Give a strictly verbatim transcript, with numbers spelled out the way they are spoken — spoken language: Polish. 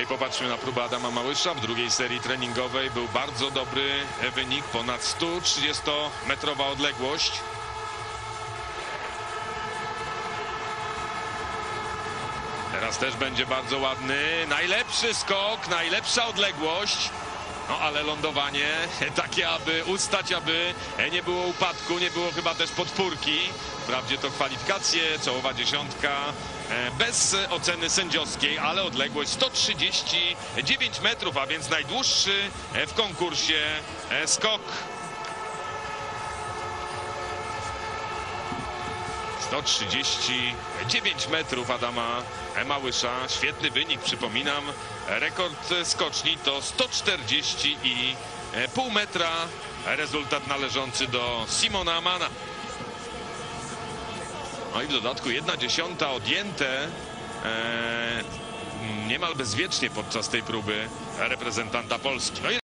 i popatrzmy na próbę Adama Małysza. W drugiej serii treningowej był bardzo dobry wynik, ponad sto trzydziestometrowa odległość. Teraz też będzie bardzo ładny, najlepszy skok, najlepsza odległość. No ale lądowanie takie, aby ustać, aby nie było upadku, nie było chyba też podpórki. Wprawdzie to kwalifikacje, czołowa dziesiątka bez oceny sędziowskiej, ale odległość sto trzydzieści dziewięć metrów, a więc najdłuższy w konkursie skok. sto trzydzieści dziewięć metrów Adama Małysza. Świetny wynik, przypominam. Rekord skoczni to sto czterdzieści i pół metra. Rezultat należący do Simona Amana. No i w dodatku jedna dziesiąta odjęte e, niemal bezwiecznie podczas tej próby reprezentanta Polski. No i